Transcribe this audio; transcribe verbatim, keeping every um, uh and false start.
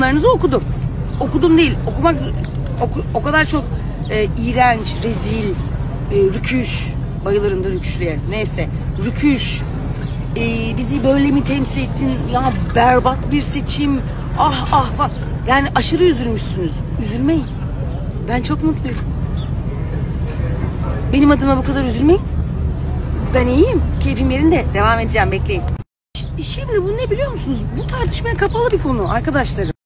yorumlarınızı okudum. Okudum değil, okumak oku, o kadar çok e, iğrenç, rezil, e, rüküş, bayılırım da rüküşlüye. Neyse, rüküş. E, bizi böyle mi temsil ettin? Ya berbat bir seçim. Ah ah ah. Yani aşırı üzülmüşsünüz. Üzülmeyin. Ben çok mutluyum. Benim adıma bu kadar üzülmeyin. Ben iyiyim. Keyfim yerinde. Devam edeceğim. Bekleyin. Şimdi bu ne biliyor musunuz? Bu tartışmaya kapalı bir konu arkadaşlarım.